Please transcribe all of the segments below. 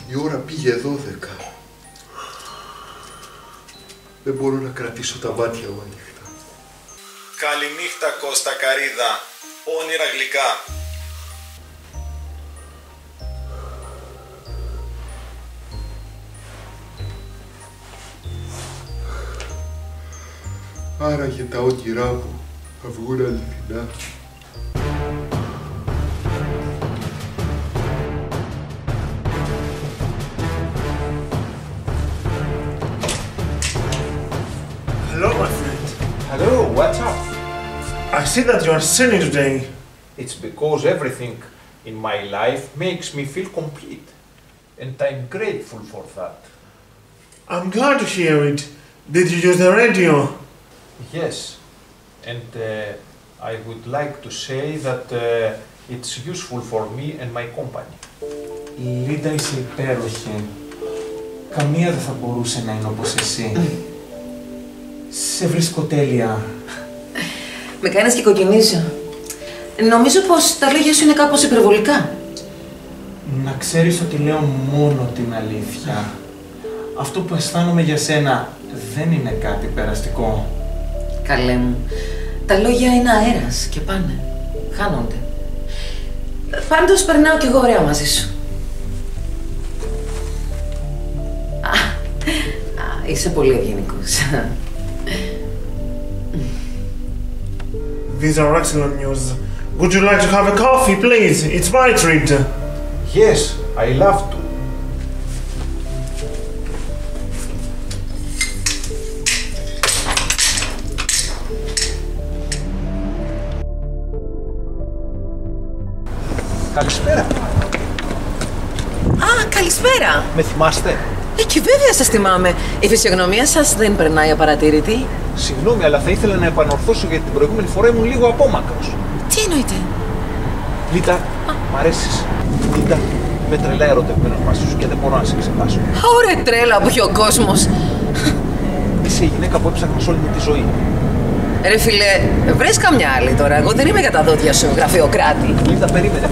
Η ώρα πήγε 12. Δεν μπορώ να κρατήσω τα μάτια μου ανοιχτά. Καληνύχτα Κώστα Καρίδα, όνειρα γλυκά. Άραγε τα όνειρά μου θα βγουν αληθινά. Hello, my friend. Hello, what's up? I see that you are sinning today. It's because everything in my life makes me feel complete. And I'm grateful for that. I'm glad to hear it. Did you use the radio? Yes. And I would like to say that it's useful for me and my company. Λίντα, είσαι υπέροχη. Καμία δεν θα μπορούσε να είναι όπως εσύ. Σε βρίσκω τέλεια. Με κάνεις και κοκκινίζω. Νομίζω πως τα λόγια σου είναι κάπως υπερβολικά. Να ξέρεις ότι λέω μόνο την αλήθεια. Αυτό που αισθάνομαι για σένα δεν είναι κάτι περαστικό. Καλέ μου, τα λόγια είναι αέρας και πάνε. Χάνονται. Πάντως περνάω κι εγώ ωραία μαζί σου. Είσαι πολύ ευγενικός. These are excellent news. Would you like to have a coffee, please? It's my treat. Yes, I love to. Καλησπέρα. Καλησπέρα. Με θυμάστε? Και βέβαια σας θυμάμαι. Η φυσιογνωμία σας δεν περνάει απαρατήρητη. Συγγνώμη, αλλά θα ήθελα να επανορθώσω γιατί την προηγούμενη φορά ήμουν λίγο απόμακρος. Τι εννοείτε? Λίτα, μ' αρέσεις. Λίτα, είμαι τρελά ερωτευμένος μαζί σου και δεν μπορώ να σε ξεχάσω. Ωραία τρέλα που έχει ο κόσμος. Είσαι η γυναίκα που έψαχνα σε όλη μου τη ζωή. Ρε φίλε, βρες καμιά άλλη τώρα. Εγώ δεν είμαι για τα δόντια σου, γραφειοκράτη. Λίτα, περίμενε.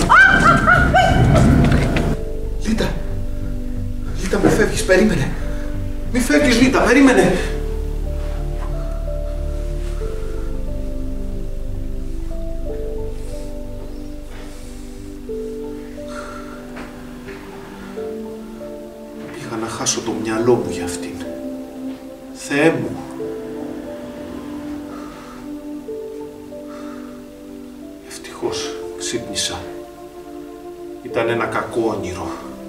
Λίτα! Λίτα, μη φεύγεις, περίμενε! Μη φεύγεις, Λίτα, περίμενε! Πήγα να χάσω το μυαλό μου για αυτήν. Θεέ μου! Ευτυχώς ξύπνησα. Ήταν ένα κακό όνειρο.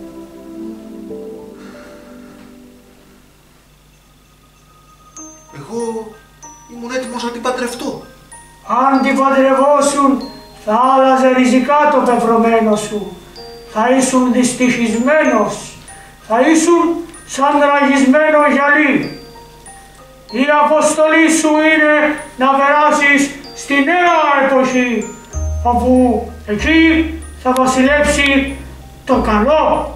Εγώ ήμουν έτοιμος να την παντρευτώ. Αν την παντρευόσουν, θα άλλαζε ριζικά το πεπρωμένο σου. Θα ήσουν δυστυχισμένος. Θα ήσουν σαν ραγισμένο γυαλί. Η αποστολή σου είναι να περάσεις στη νέα εποχή, όπου εκεί θα βασιλέψει το καλό.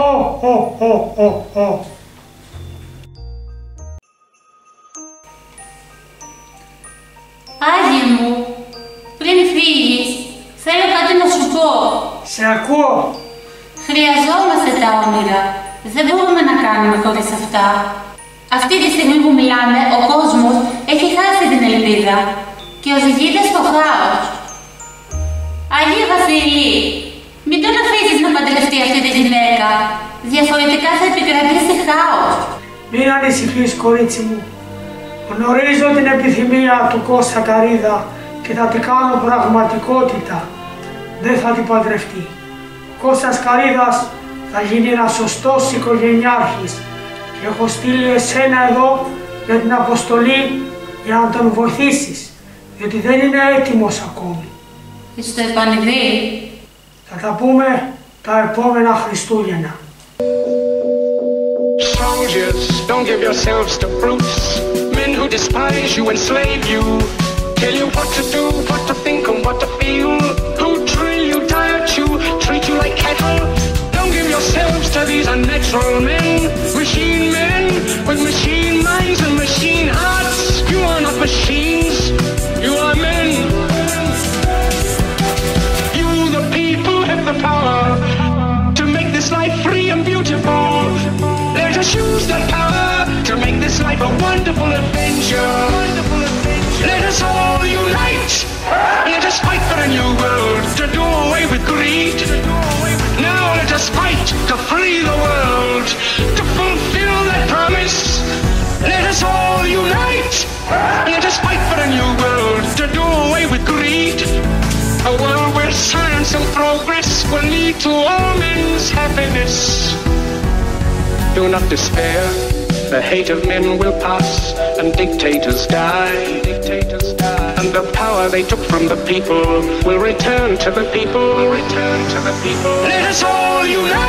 Άγιε μου, πριν φύγεις, θέλω κάτι να σου πω. Σε ακούω. Χρειαζόμαστε τα όνειρα. Δεν μπορούμε να κάνουμε χωρίς αυτά. Αυτή τη στιγμή που μιλάμε, ο κόσμος έχει χάσει την ελπίδα και οδηγείται στο χάος. Αγία Βασιλή, μην τον αφήσεις να παντρευτεί αυτή τη γυναίκα. Διαφορετικά θα επικρατήσει χάος. Μην ανησυχείς, κορίτσι μου. Γνωρίζω την επιθυμία του Κώστα Καρίδα και θα την κάνω πραγματικότητα. Δεν θα την παντρευτεί. Κώστας Καρίδας θα γίνει ένας σωστός οικογενειάρχης και έχω στείλει εσένα εδώ για την αποστολή για να τον βοηθήσεις, διότι δεν είναι έτοιμος ακόμη. Στο επανειδή. Θα τα πούμε τα επόμενα Χριστούγεννα. Soldiers, don't give yourselves to brutes. Men who despise you, enslave you. Tell you what to do, what to think and what to feel. Who drill you, diet you, treat you like cattle. Don't give yourselves to these unnatural men. Machine men with machine minds and machine hearts. You are not machines, you are men. You, the people, have the power to make this life free and beautiful. wonderful adventure. Let us all unite. Let us fight for a new world, to do away with greed. Now let us fight to free the world, to fulfill that promise. Let us all unite. Let us fight for a new world, to do away with greed. A world where science and progress will lead to all men's happiness. Do not despair. The hate of men will pass, and dictators die. And the power they took from the people will return to the people. Let us all unite.